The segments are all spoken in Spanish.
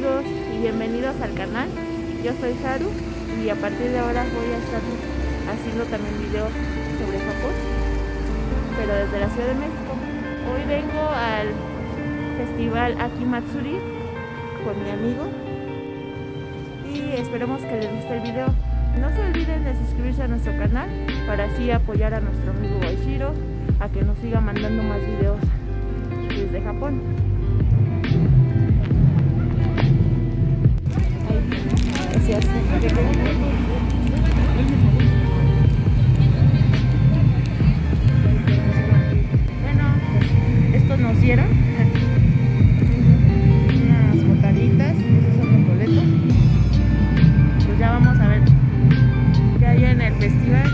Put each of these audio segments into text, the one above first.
amigos y bienvenidos al canal. Yo soy Haru y a partir de ahora voy a estar haciendo también videos sobre Japón, pero desde la Ciudad de México. Hoy vengo al festival Akimatsuri con mi amigo y esperemos que les guste el video. No se olviden de suscribirse a nuestro canal para así apoyar a nuestro amigo Oishiro a que nos siga mandando más videos desde Japón. Bueno, estos nos dieron unas botanitas, esos son los boletos. Pues ya vamos a ver qué hay en el festival.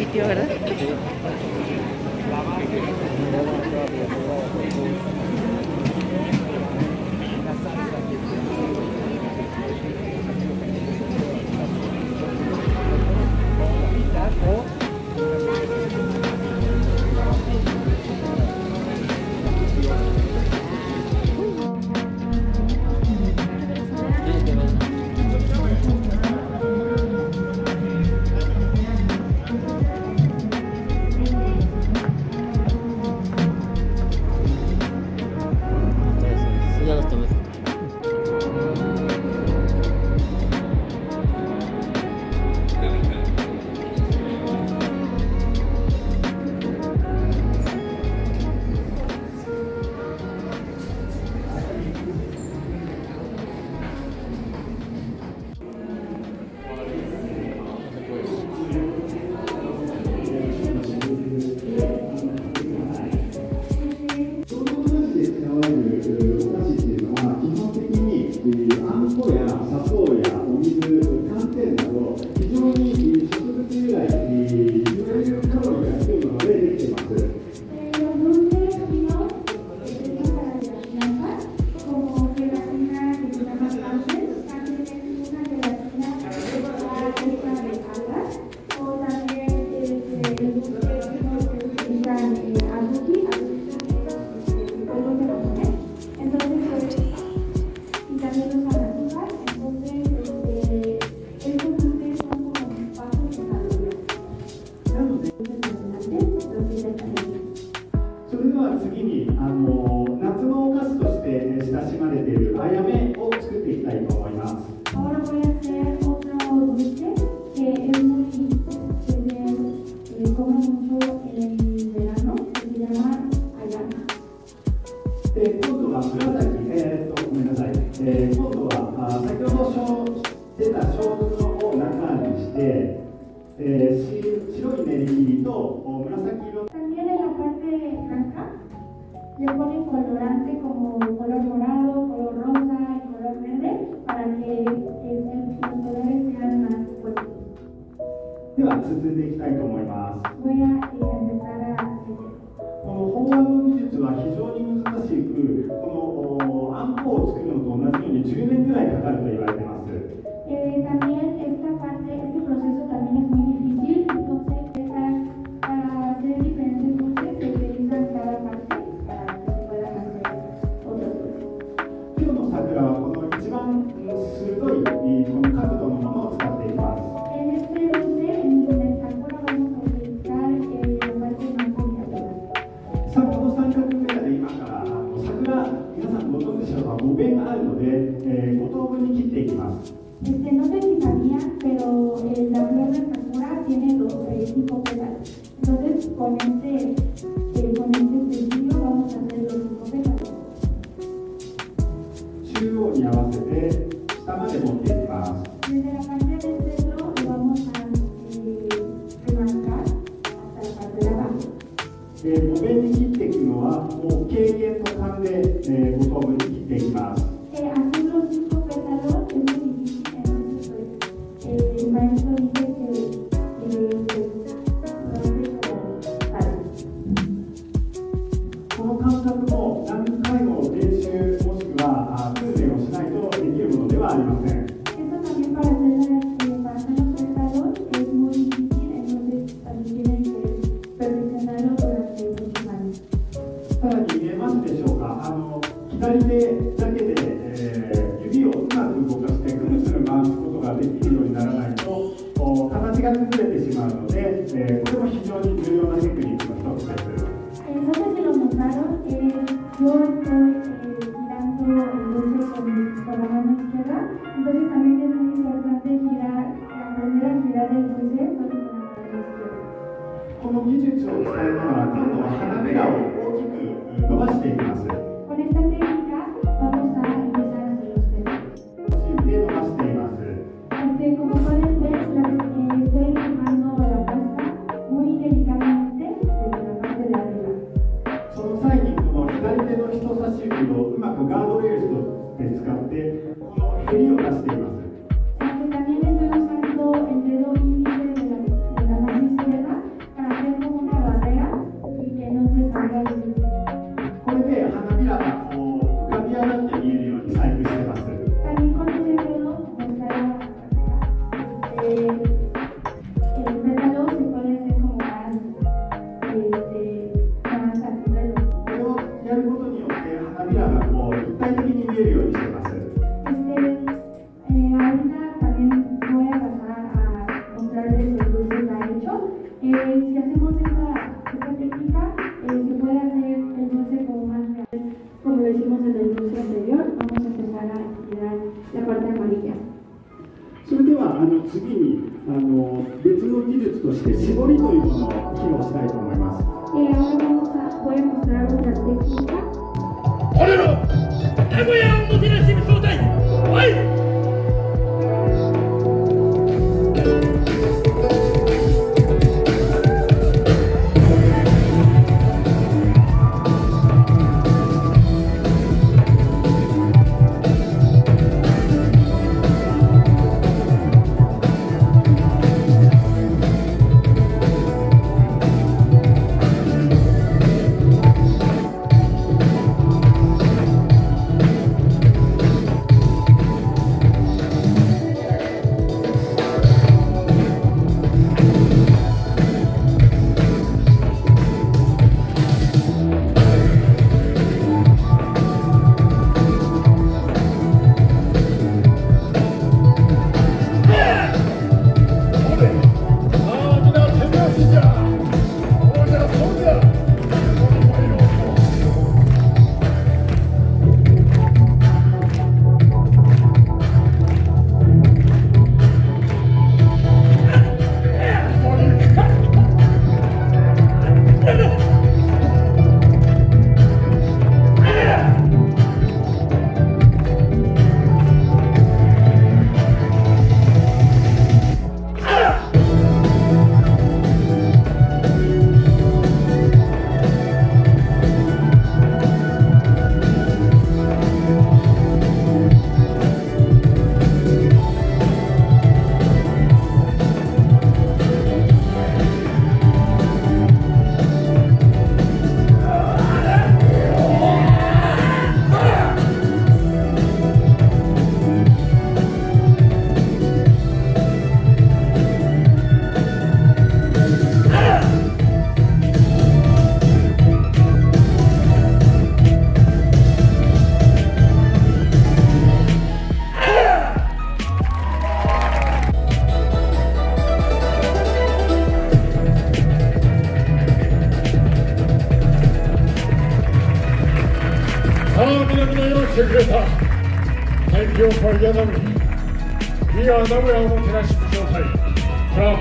sitio, ¿verdad? Ahora voy a hacer otro dulce que es muy se come mucho en verano, que se llama ayama. 今度は紫、ごめんなさい。今度は先ほど出た小豆を中にして、白い練り切りと紫色。 También en la parte blanca le ponen colorante como color morado, color rosa y color verde para que los colores sean más fuertes. では進んでいきたいと思います。 Voy a empezar a hacer. この法案の技術は非常に難しく、このあんこを作るのと同じように10年ぐらいかかると言われています。 También esta parte, este proceso también es muy difícil, entonces para hacer diferentes dulces se utilizan cada parte para que se puedan hacer otros dulces. 今日の桜はこの一番鋭いこの角度のものを使っています。 En este dulce, en el sakura vamos a utilizar la parte más delicada. この三角メガで今から桜、皆さんご存知でしょうか、5弁あるので、5等分に切っていきます。 No sé si sabían, pero la flor de sakura tiene los 5 pétalos. Entonces, con este utensilio vamos a hacer los 5 pétalos. 中央に合わせて下まで持っていきます。 Desde la parte del centro lo vamos a remarcar hasta la parte de abajo. 5弁に切っていくのは、もう経験の勘で5等分に切っていきます。 Hacer los 5 pétalos es muy difícil, entonces pues, el maestro dice que lo hace como fácil. この感覚も何回も練習もしくは訓練をしないとできるものではありません。 Esto también para hacer los pétalos es muy difícil, entonces también tienen que perfeccionarlo durante muchos años. さらに見えますでしょうか、左手だけで、指をうまく動かしてくるくる回すことができるようにならないと形が崩れてしまうので、これも非常に重要なテクニックの一つです。 No sé si lo notaron, yo estoy girando el dulce con la mano izquierda, entonces también es muy importante aprender a girar el dulce solo con la mano izquierda. この技術を使いながら、今度は花びらを大きく伸ばしていきます。 Con esta técnica vamos a empezar a hacer los pétalos. で伸ばしています。 Como pueden ver, estoy empujando la pasta muy delicadamente desde la parte de arriba. その際にこの左手の人差し指をうまくガードレールとして使ってこのヘリを出しています。 También estoy usando el dedo índice de la mano izquierda 次に別の技術として絞りというものを披露したいと思います。 Voy a mostrar otra técnica. これの名古屋おもてなし部総隊、はい。Thank you for gathering. We are Nagoya Omotenashi Bushoutai from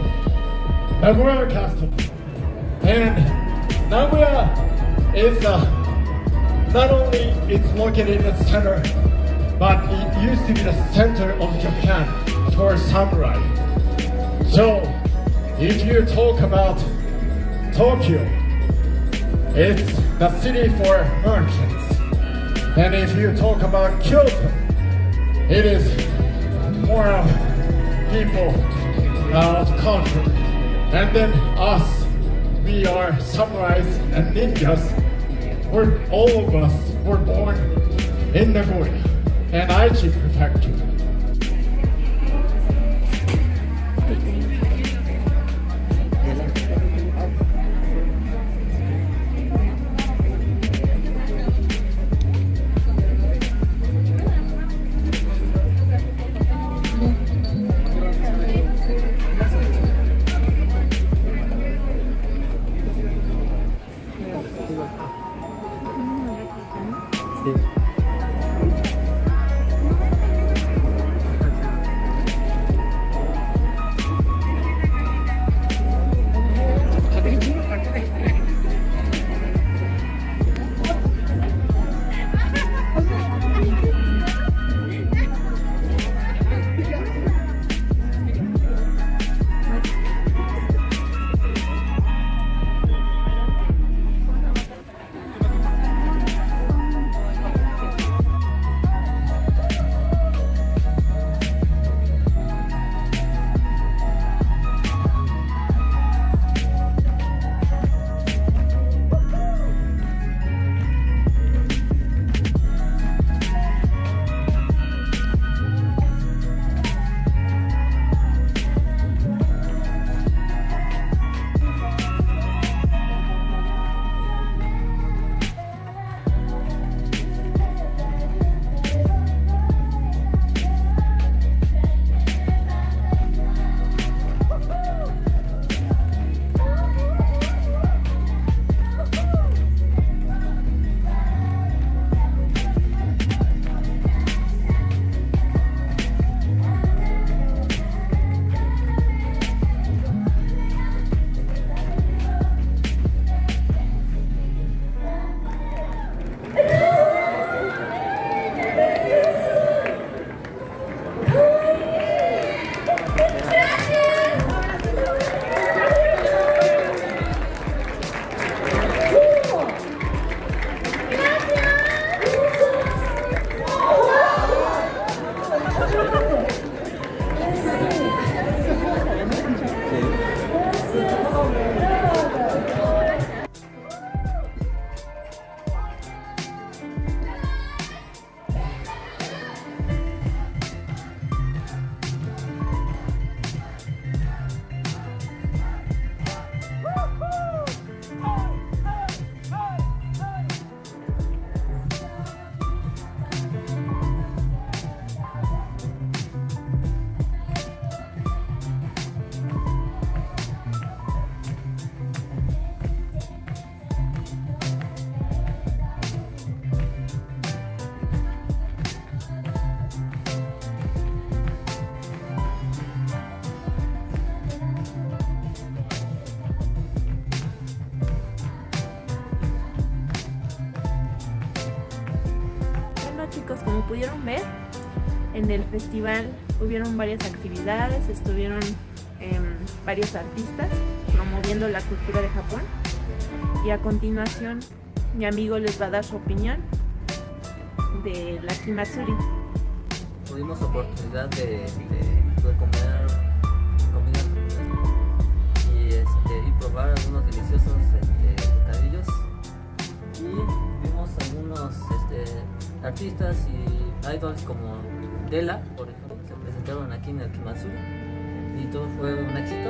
Nagoya Castle. And Nagoya is not only it's located in the center, but it used to be the center of Japan for samurai. So if you talk about Tokyo, it's the city for merchants. And if you talk about Kyoto, it is more of people of culture. And then us, we are samurais and ninjas. All of us were born in Nagoya and Aichi Prefecture. pudieron ver, en el festival hubieron varias actividades, estuvieron varios artistas promoviendo la cultura de Japón, y a continuación mi amigo les va a dar su opinión de la Kimatsuri. Tuvimos oportunidad de comer comida y probar algunos deliciosos bocadillos, y vimos algunos artistas y idols como Dela, por ejemplo, se presentaron aquí en el Kimatsuri y todo fue un éxito.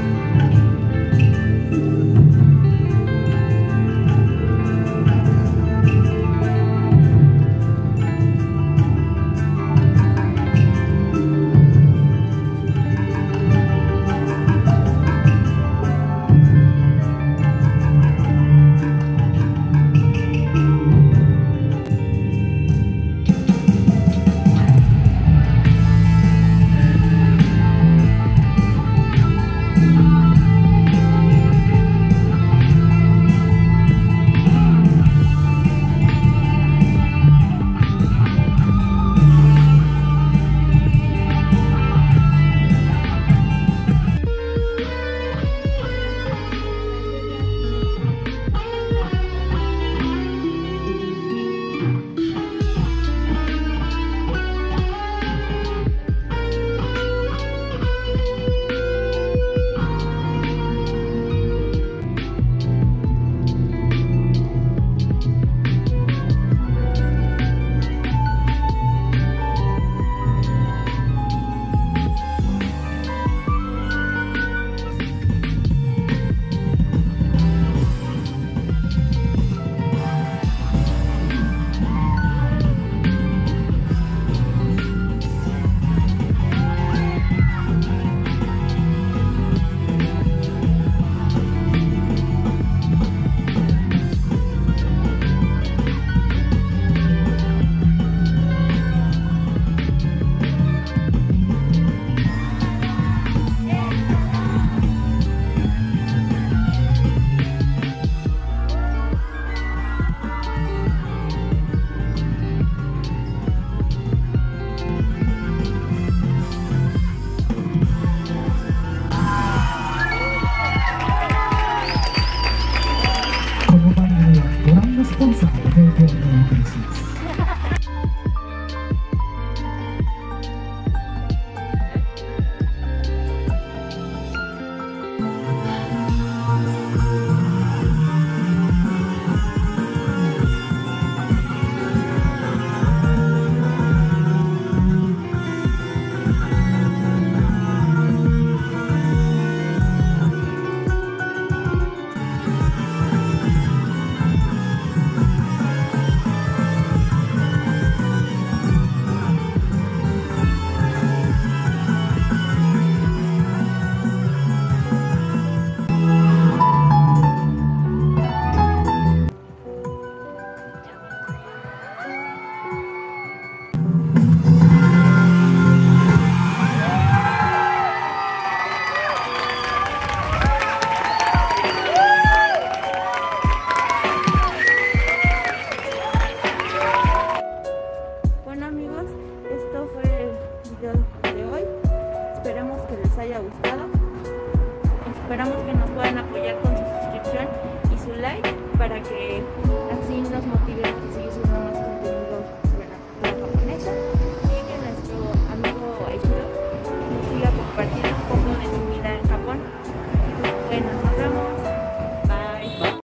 Esperamos que nos puedan apoyar con su suscripción y su like para que así nos motive